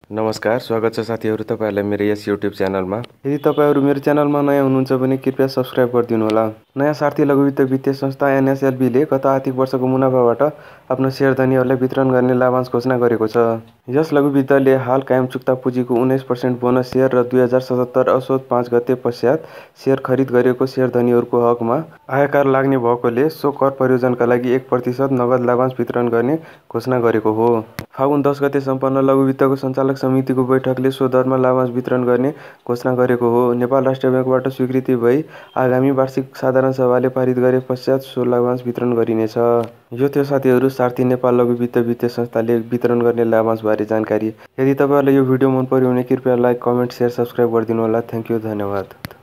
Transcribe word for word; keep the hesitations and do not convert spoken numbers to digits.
नमस्कार, स्वागत छ साथीहरू तपाईहरुलाई मेरो यस युट्युब च्यानलमा। यदि तपाईहरु मेरो च्यानलमा नयाँ हुनुहुन्छ भने कृपया सब्स्क्राइब गरिदिनु होला। नयाँ सार्थी लघु वित्त वित्तीय संस्था एनएसएलभी ले गत आर्थिक वर्षको मुनाफाबाट आफ्नो शेयरधनीहरुलाई वितरण गर्ने लाभांश घोषणा गरेको छ। यस लघु वित्तले हाल कायम चुक्ता पुँजीको उन्नाइस प्रतिशत बोनस शेयर र दुई हजार सतहत्तर असोज पाँच गते पश्चात शेयर खरिद गरेको शेयरधनीहरुको हकमा आयकर लाग्ने भएकोले सो कर प्रयोजनका लागि एक प्रतिशत नगद लाभांश वितरण गर्ने घोषणा गरेको हो। फागुन दस गते सम्पन्न लघु वित्तको सञ्चालक समितिको बैठकले सो दरमा लाभांश वितरण गर्ने घोषणा गरेको हो। नेपाल राष्ट्रिय बैंकबाट स्वीकृति भई आगामी वार्षिक साधारण सभाले पारित गरे पश्चात सो लाभांश वितरण गरिनेछ। यो थियो साथीहरू सार्थी नेपाल लघु वित्त वित्तीय संस्थाले वितरण गर्ने लाभांश बारे जानकारी। यदि तपाईहरुलाई यो भिडियो मन पर्यो भने कृपया लाइक, कमेन्ट, शेयर, सब्स्क्राइब गरिदिनु होला। थ्यांक यू, धन्यवाद।